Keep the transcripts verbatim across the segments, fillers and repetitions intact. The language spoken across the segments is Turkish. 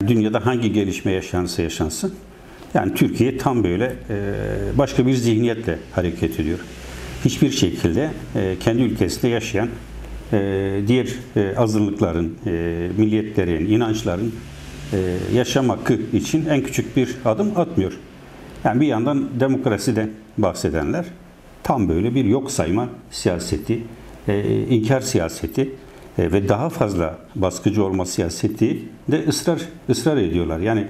Yani dünyada hangi gelişme yaşanırsa yaşansın, yani Türkiye tam böyle başka bir zihniyetle hareket ediyor. Hiçbir şekilde kendi ülkesinde yaşayan diğer azınlıkların, milliyetlerin, inançların yaşam hakkı için en küçük bir adım atmıyor. Yani bir yandan demokrasiden bahsedenler tam böyle bir yok sayma siyaseti, inkar siyaseti ve daha fazla baskıcı olma siyaseti de ısrar ısrar ediyorlar. Yani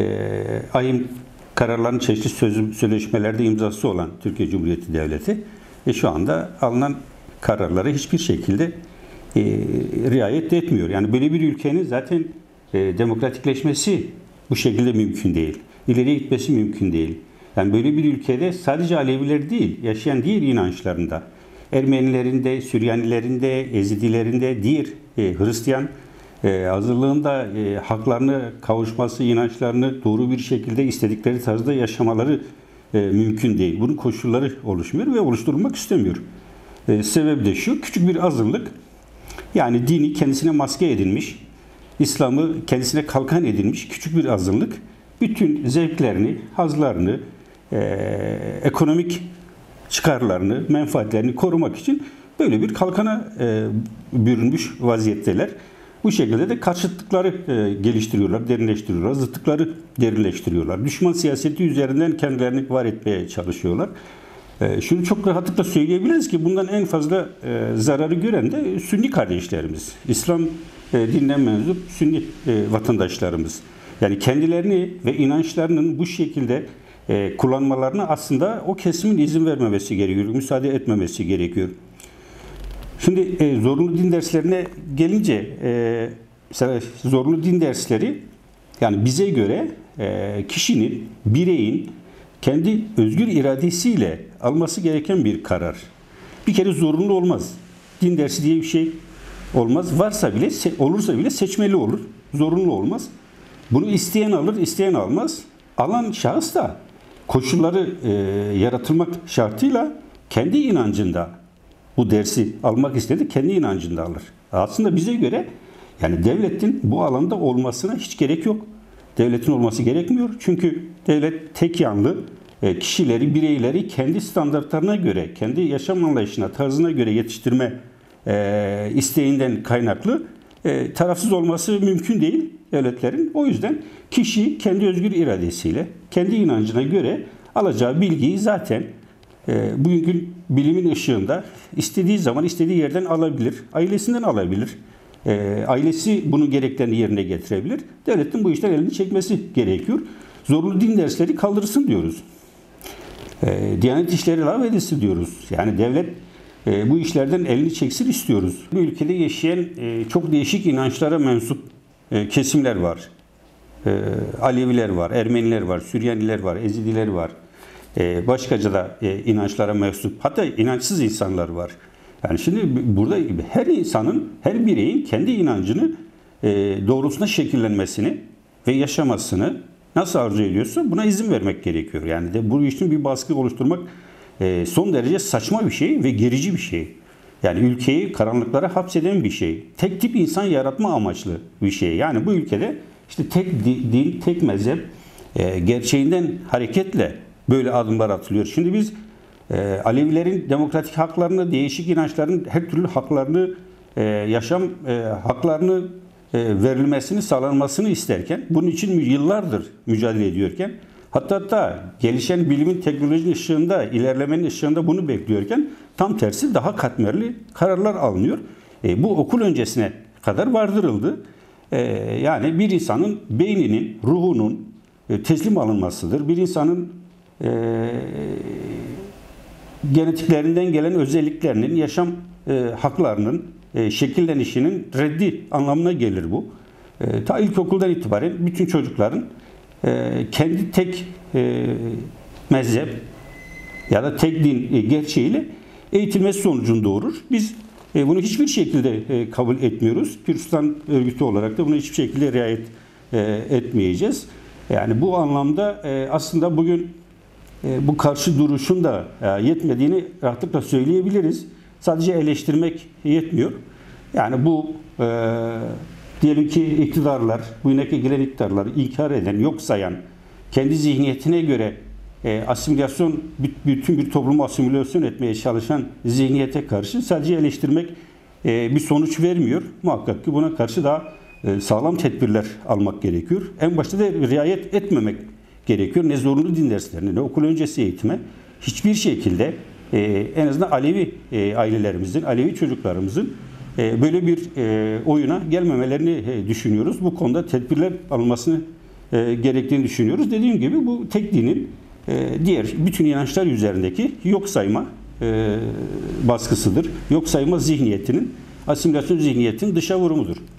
A Y M kararlarının çeşitli sözüm, sözleşmelerde imzası olan Türkiye Cumhuriyeti Devleti ve şu anda alınan kararları hiçbir şekilde e, riayet etmiyor. Yani böyle bir ülkenin zaten e, demokratikleşmesi bu şekilde mümkün değil. İleriye gitmesi mümkün değil. Yani böyle bir ülkede sadece Aleviler değil, yaşayan diğer inançlarında, Ermenilerinde, Süryanilerinde, Ezidilerinde, diğer e, Hristiyan e, azınlığında e, haklarını kavuşması, inançlarını doğru bir şekilde istedikleri tarzda yaşamaları e, mümkün değil. Bunun koşulları oluşmuyor ve oluşturulmak istemiyor. E, sebebi de şu, küçük bir azınlık, yani dini kendisine maske edinmiş, İslam'ı kendisine kalkan edinmiş küçük bir azınlık, bütün zevklerini, hazlarını, e, ekonomik çıkarlarını, menfaatlerini korumak için böyle bir kalkana e, bürünmüş vaziyetteler. Bu şekilde de karşıtlıkları e, geliştiriyorlar, derinleştiriyorlar, zıtlıkları derinleştiriyorlar. Düşman siyaseti üzerinden kendilerini var etmeye çalışıyorlar. E, şunu çok rahatlıkla söyleyebiliriz ki bundan en fazla e, zararı gören de Sünni kardeşlerimiz. İslam e, dinine mensup Sünni e, vatandaşlarımız. Yani kendilerini ve inançlarının bu şekilde e, kullanmalarına aslında o kesimin izin vermemesi gerekiyor, müsaade etmemesi gerekiyor. Şimdi e, zorunlu din derslerine gelince, e, mesela zorunlu din dersleri, yani bize göre e, kişinin, bireyin kendi özgür iradesiyle alması gereken bir karar. Bir kere zorunlu olmaz. Din dersi diye bir şey olmaz. Varsa bile, olursa bile seçmeli olur. Zorunlu olmaz. Bunu isteyen alır, isteyen almaz. Alan şahıs da koşulları e, yaratılmak şartıyla kendi inancında bu dersi almak istedi, kendi inancında alır. Aslında bize göre yani devletin bu alanda olmasına hiç gerek yok. Devletin olması gerekmiyor. Çünkü devlet tek yanlı kişileri, bireyleri kendi standartlarına göre, kendi yaşam anlayışına, tarzına göre yetiştirme e, isteğinden kaynaklı e, tarafsız olması mümkün değil devletlerin. O yüzden kişi kendi özgür iradesiyle, kendi inancına göre alacağı bilgiyi zaten e, bugünkü bilimin ışığında istediği zaman, istediği yerden alabilir, ailesinden alabilir. E, ailesi bunun gereklerini yerine getirebilir. Devletin bu işten elini çekmesi gerekiyor. Zorunlu din dersleri kaldırılsın diyoruz. E, Diyanet işleri lağvedilsin diyoruz. Yani devlet e, bu işlerden elini çeksin istiyoruz. Bu ülkede yaşayan e, çok değişik inançlara mensup e, kesimler var. E, Aleviler var, Ermeniler var, Süryaniler var, Ezidiler var. E, başkaca da e, inançlara mensup, hatta inançsız insanlar var. Yani şimdi burada her insanın, her bireyin kendi inancını e, doğrultusunda şekillenmesini ve yaşamasını nasıl arzu ediyorsa buna izin vermek gerekiyor. Yani de bu için bir baskı oluşturmak e, son derece saçma bir şey ve gerici bir şey. Yani ülkeyi karanlıklara hapseden bir şey. Tek tip insan yaratma amaçlı bir şey. Yani bu ülkede işte tek din, tek mezhep e, gerçeğinden hareketle böyle adımlar atılıyor. Şimdi biz e, Alevilerin demokratik haklarını, değişik inançların her türlü haklarını, e, yaşam e, haklarını e, verilmesini, sağlanmasını isterken, bunun için yıllardır mücadele ediyorken, hatta hatta gelişen bilimin, teknolojinin ışığında, ilerlemenin ışığında bunu bekliyorken tam tersi daha katmerli kararlar alınıyor. E, bu okul öncesine kadar vardırıldı. E, yani bir insanın beyninin, ruhunun e, teslim alınmasıdır. Bir insanın e, genetiklerinden gelen özelliklerinin, yaşam e, haklarının e, şekillenişinin reddi anlamına gelir bu. E, ta ilkokuldan itibaren bütün çocukların e, kendi tek e, mezhep ya da tek din e, gerçeğiyle eğitilmesi sonucunu doğurur. Biz e, bunu hiçbir şekilde e, kabul etmiyoruz. Püristan örgütü olarak da buna hiçbir şekilde riayet e, etmeyeceğiz. Yani bu anlamda e, aslında bugün e, bu karşı duruşun da e, yetmediğini rahatlıkla söyleyebiliriz. Sadece eleştirmek yetmiyor. Yani bu e, diyelim ki iktidarlar, bu yöneke gelen iktidarları inkar eden, yok sayan, kendi zihniyetine göre e, asimilasyon, bütün bir toplumu asimilasyon etmeye çalışan zihniyete karşı sadece eleştirmek e, bir sonuç vermiyor. Muhakkak ki buna karşı daha e, sağlam tedbirler almak gerekiyor. En başta da riayet etmemek gerekiyor. Ne zorunlu din derslerine, ne okul öncesi eğitime hiçbir şekilde e, en azından Alevi e, ailelerimizin, Alevi çocuklarımızın e, böyle bir e, oyuna gelmemelerini e, düşünüyoruz. Bu konuda tedbirler alınmasını e, gerektiğini düşünüyoruz. Dediğim gibi bu tek dinin e, diğer bütün inançlar üzerindeki yok sayma e, baskısıdır. Yok sayma zihniyetinin, asimilasyon zihniyetinin dışa vurumudur.